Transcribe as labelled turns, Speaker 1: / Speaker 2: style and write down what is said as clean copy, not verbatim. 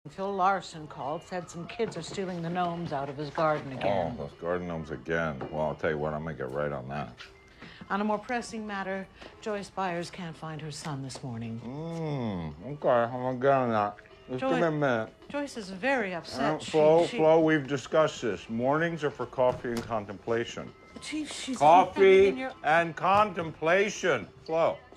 Speaker 1: Phil Larson called, said some kids are stealing the gnomes out of his garden again.
Speaker 2: Oh, those garden gnomes again. Well, I'll tell you what, I'm gonna get right on that.
Speaker 1: On a more pressing matter, Joyce Byers can't find her son this morning.
Speaker 2: Okay, I'm gonna get on that. Just give me a minute.
Speaker 1: Joyce is very upset.
Speaker 2: Flo, we've discussed this. Mornings are for coffee and contemplation.
Speaker 1: Chief, she's
Speaker 2: Coffee
Speaker 1: in your...
Speaker 2: and contemplation. Flo.